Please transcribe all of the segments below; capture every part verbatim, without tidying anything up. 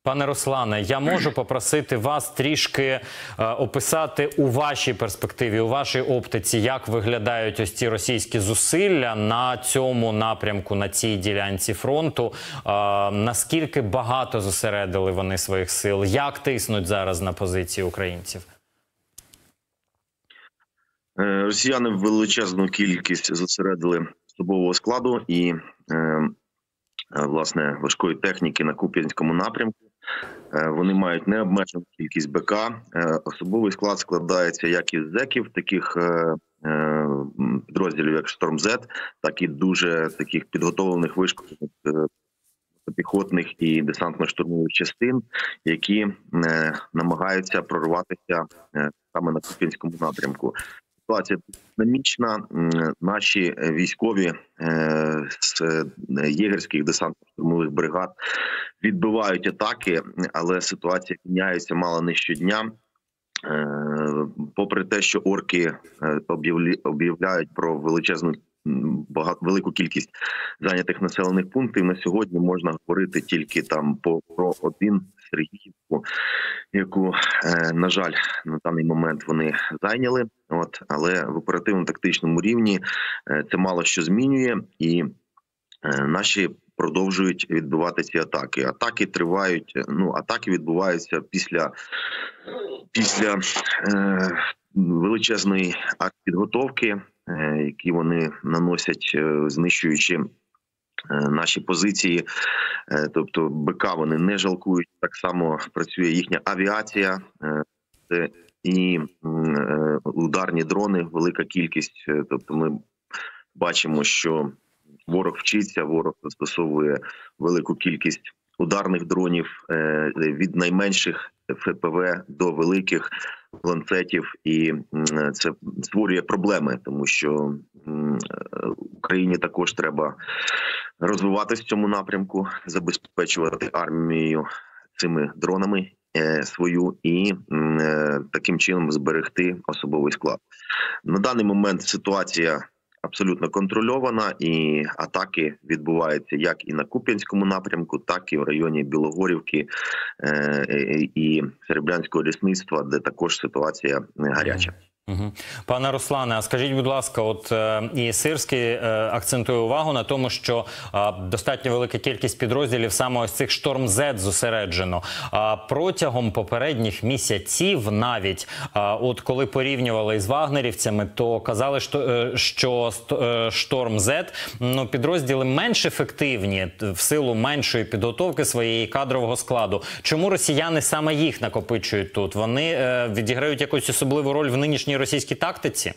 Пане Руслане, я можу попросити вас трішки е, описати у вашій перспективі, у вашій оптиці, як виглядають ось ці російські зусилля на цьому напрямку, на цій ділянці фронту, е, наскільки багато зосередили вони своїх сил, як тиснуть зараз на позиції українців? Росіяни величезну кількість зосередили особового складу і, е, власне, важкої техніки на Куп'янському напрямку. Вони мають необмежену кількість БК. Особовий склад складається як із зеків, таких підрозділів, як Штормзет, так і дуже таких підготовлених вишколених піхотних і десантно-штурмових частин, які намагаються прорватися саме на Куп'янському напрямку. Ситуація динамічна. Наші військові з єгерських десантно-штурмових бригад відбивають атаки, але ситуація міняється мало не щодня. Попри те, що орки об'являють про величезну велику кількість зайнятих населених пунктів, на сьогодні можна говорити тільки там про один Сергіївку, яку, на жаль, на даний момент вони зайняли. От, але в оперативно-тактичному рівні це мало що змінює, і наші продовжують відбивати ці атаки. Атаки тривають, ну, атаки відбуваються після, після е, величезної артпідготовки, е, які вони наносять, е, знищуючи е, наші позиції. Е, тобто БК вони не жалкують, так само працює їхня авіація, е, і е, ударні дрони, велика кількість. Е, тобто ми бачимо, що ворог вчиться, ворог застосовує велику кількість ударних дронів від найменших еф пе ве до великих ланцетів, і це створює проблеми, тому що Україні також треба розвиватися в цьому напрямку, забезпечувати армію цими дронами свою і таким чином зберегти особовий склад. На даний момент ситуація абсолютно контрольована, і атаки відбуваються як і на Куп'янському напрямку, так і в районі Білогорівки е і Серебрянського лісництва, де також ситуація гаряча. Угу. Пане Руслане, а скажіть, будь ласка, от е, і Сирський е, акцентує увагу на тому, що е, достатньо велика кількість підрозділів саме ось цих Штормзет зосереджено. А протягом попередніх місяців навіть, е, от коли порівнювали із вагнерівцями, то казали, що, е, що е, Штормзет, ну, підрозділи менш ефективні в силу меншої підготовки своєї кадрового складу. Чому росіяни саме їх накопичують тут? Вони е, відіграють якусь особливу роль в нинішній російській тактиці?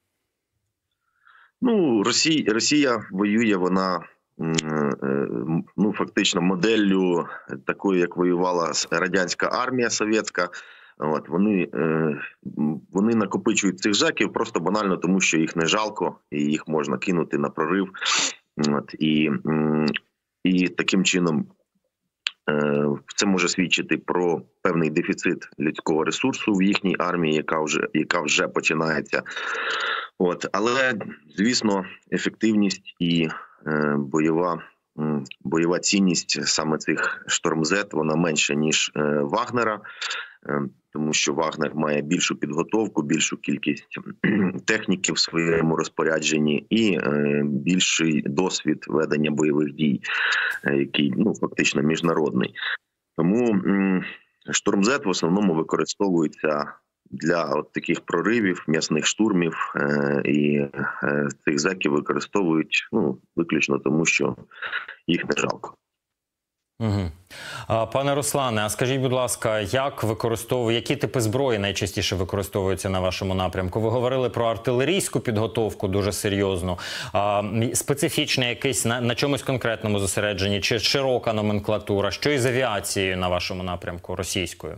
Ну, Росія, Росія воює, вона ну, фактично моделлю такою, як воювала радянська армія совєтська. От, вони, вони накопичують цих зеків просто банально тому, що їх не жалко, і їх можна кинути на прорив. От, і, і таким чином це може свідчити про певний дефіцит людського ресурсу в їхній армії, яка вже, яка вже починається. От. Але, звісно, ефективність і е, бойова, е, бойова цінність саме цих Штормзет, вона менша, ніж е, Вагнера, е, тому що Вагнер має більшу підготовку, більшу кількість техніки в своєму розпорядженні і е, більший досвід ведення бойових дій, е, який, ну, фактично міжнародний. Тому м, Штормзет в основному використовується для от таких проривів, м'ясних штурмів, е, і е, цих зеків використовують, ну, виключно тому, що їх не жалко. Угу. Пане Руслане, а скажіть, будь ласка, як використовують, які типи зброї найчастіше використовуються на вашому напрямку? Ви говорили про артилерійську підготовку дуже серйозну, а, специфічне якесь на, на чомусь конкретному зосередженні, чи широка номенклатура? Що із авіацією на вашому напрямку, російською?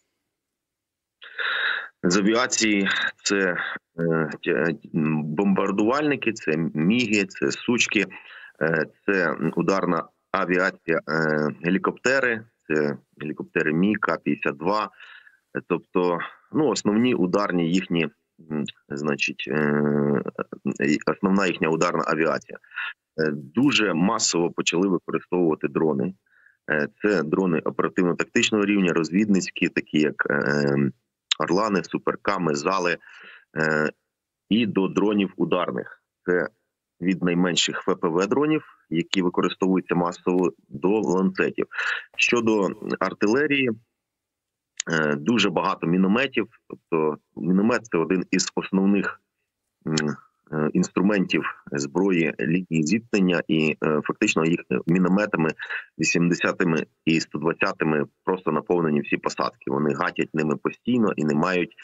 З авіації це е, бомбардувальники, це міги, це сучки, е, це ударна авіація, е, гелікоптери, це гелікоптери Мі Ка п'ятдесят два, тобто, ну, основні ударні їхні, значить, е, основна їхня ударна авіація. Е, дуже масово почали використовувати дрони. Це дрони оперативно-тактичного рівня, розвідницькі, такі як Орлани, Суперками, Зали, і до дронів ударних. Це від найменших еф пе ве-дронів, які використовуються масово, до ланцетів. Щодо артилерії, дуже багато мінометів. Тобто міномет – це один із основних інструментів зброї лінії зіткнення, і фактично їх мінометами вісімдесятими і сто двадцятими просто наповнені всі посадки. Вони гатять ними постійно і не мають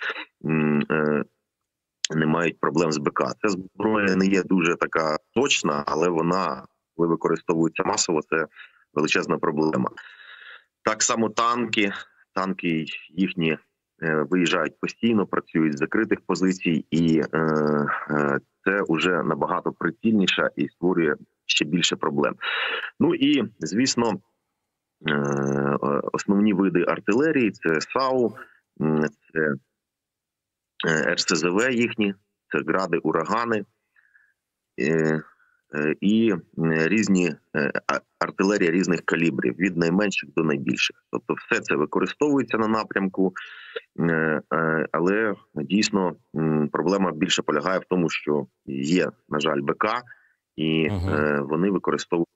не мають проблем з БК. Ця зброя не є дуже така точна, але вона, коли використовується масово, це величезна проблема. Так само танки, танки їхні е, виїжджають постійно, працюють з закритих позицій, і е, е, це вже набагато прицільніше і створює ще більше проблем. Ну і, звісно, е, основні види артилерії – це САУ, це ер ес зе ве їхні, це гради, урагани е, е, і різні е, артилерія різних калібрів, від найменших до найбільших. Тобто все це використовується на напрямку, е, е, але дійсно м, проблема більше полягає в тому, що є, на жаль, БК, і е, вони використовують.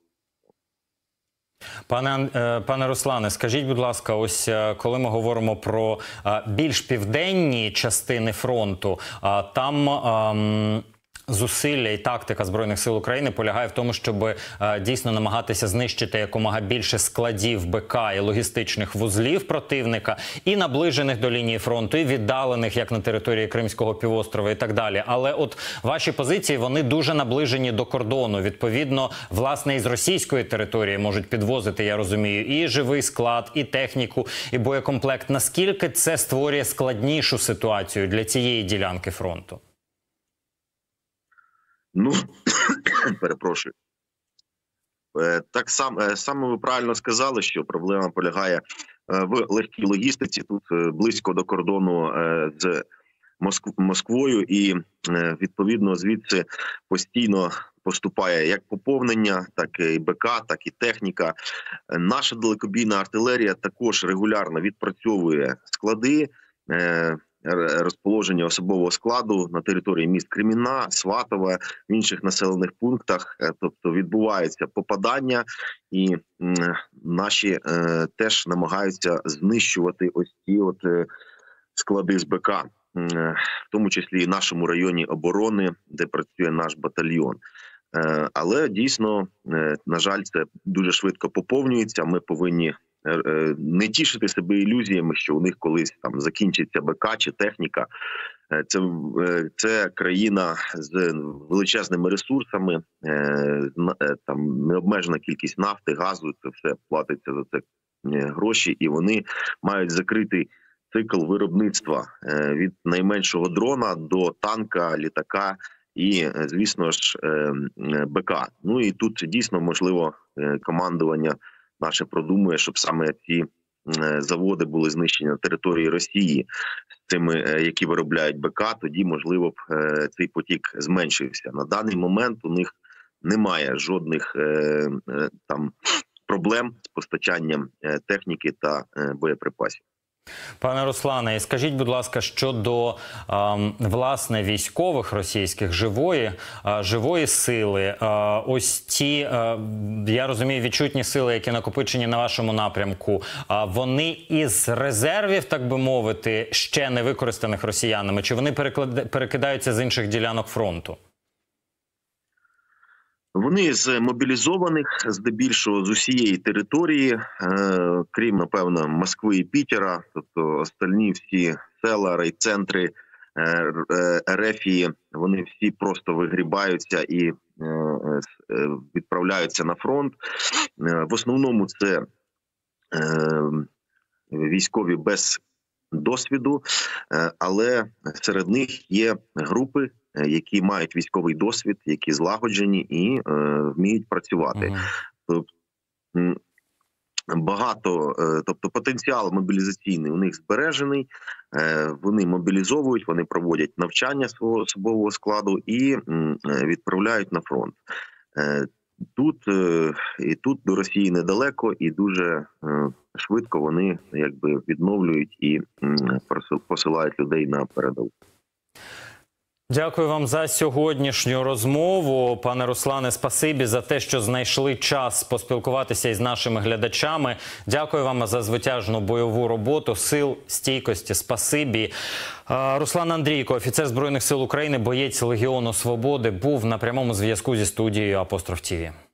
Пане, пане Руслане, скажіть, будь ласка, ось коли ми говоримо про більш південні частини фронту, там ем, зусилля і тактика Збройних сил України полягає в тому, щоб е, дійсно намагатися знищити якомога більше складів БК і логістичних вузлів противника, і наближених до лінії фронту, і віддалених, як на території Кримського півострова і так далі. Але от ваші позиції, вони дуже наближені до кордону. Відповідно, власне, із російської території можуть підвозити, я розумію, і живий склад, і техніку, і боєкомплект. Наскільки це створює складнішу ситуацію для цієї ділянки фронту? Ну, перепрошую. Так само, саме ви правильно сказали, що проблема полягає в легкій логістиці. Тут близько до кордону з Москвою, і відповідно звідси постійно поступає як поповнення, так і БК, так і техніка. Наша далекобійна артилерія також регулярно відпрацьовує склади, розположення особового складу на території міст Кремінна, Сватове, в інших населених пунктах. Тобто відбуваються попадання, і наші е, теж намагаються знищувати ось ці от е, склади з БК, е, в тому числі і в нашому районі оборони, де працює наш батальйон. Е, але дійсно, е, на жаль, це дуже швидко поповнюється. Ми повинні не тішити себе ілюзіями, що у них колись там закінчиться БК чи техніка. Це, це країна з величезними ресурсами, там необмежена кількість нафти, газу, це все платиться за це гроші, і вони мають закритий цикл виробництва від найменшого дрона до танка, літака і, звісно ж, БК. Ну і тут дійсно, можливо, командування наше продумує, щоб саме ці заводи були знищені на території Росії з тими, які виробляють БК, тоді, можливо, б цей потік зменшився. На даний момент у них немає жодних там проблем з постачанням техніки та боєприпасів. Пане Руслане, і скажіть, будь ласка, щодо ем, власне військових російських живої, е, живої сили, е, ось ті, е, я розумію, відчутні сили, які накопичені на вашому напрямку, е, вони із резервів, так би мовити, ще не використаних росіянами, чи вони перекидаються з інших ділянок фронту? Вони з мобілізованих, здебільшого з усієї території, е, крім, напевно, Москви і Пітера, тобто остальні всі села, райцентри е, е, Ерефії, вони всі просто вигрібаються і е, е, відправляються на фронт. Е, в основному це е, військові без досвіду, е, але серед них є групи, які мають військовий досвід, які злагоджені і е, вміють працювати. Ага. Тобто, багато, е, тобто потенціал мобілізаційний у них збережений, е, вони мобілізовують, вони проводять навчання свого особового складу і е, відправляють на фронт. Е, Тут е, і тут до Росії недалеко, і дуже е, швидко вони якби відновлюють і м, просил- посилають людей на передову. Дякую вам за сьогоднішню розмову, пане Руслане. Спасибі за те, що знайшли час поспілкуватися із нашими глядачами. Дякую вам за звитяжну бойову роботу, сил стійкості. Спасибі. А, Руслан Андрійко, офіцер Збройних сил України, боєць Легіону Свободи, був на прямому зв'язку зі студією Апостроф ТІВІ.